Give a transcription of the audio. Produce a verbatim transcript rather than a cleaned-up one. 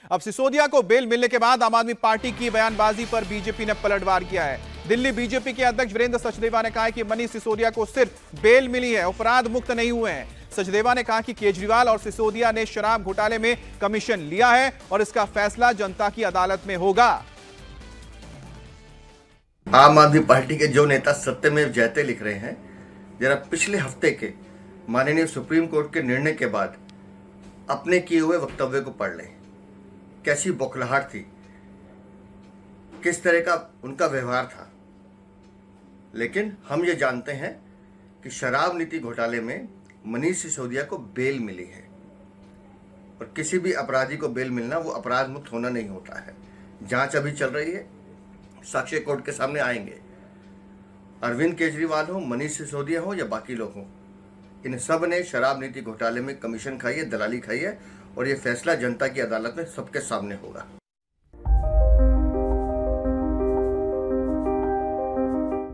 अब सिसोदिया को बेल मिलने के बाद आम आदमी पार्टी की बयानबाजी पर बीजेपी ने पलटवार किया है। दिल्ली बीजेपी के अध्यक्ष वीरेंद्र सचदेवा ने कहा है कि मनीष सिसोदिया को सिर्फ बेल मिली है, अपराध मुक्त नहीं हुए हैं। सचदेवा ने कहा कि केजरीवाल और सिसोदिया ने शराब घोटाले में कमीशन लिया है और इसका फैसला जनता की अदालत में होगा। आम आदमी पार्टी के जो नेता सत्यमेव जयते लिख रहे हैं, जरा पिछले हफ्ते के माननीय सुप्रीम कोर्ट के निर्णय के बाद अपने किए हुए वक्तव्य को पढ़ लें। कैसी बौखलाहट थी, किस तरह का उनका व्यवहार था। लेकिन हम ये जानते हैं कि शराब नीति घोटाले में मनीष सिसोदिया को बेल मिली है और किसी भी अपराधी को बेल मिलना वो अपराध मुक्त होना नहीं होता है। जांच अभी चल रही है, साक्ष्य कोर्ट के सामने आएंगे। अरविंद केजरीवाल हो, मनीष सिसोदिया हो या बाकी लोग हों, इन सब ने शराब नीति घोटाले में कमीशन खाई है, दलाली खाई है और ये फैसला जनता की अदालत में सबके सामने होगा।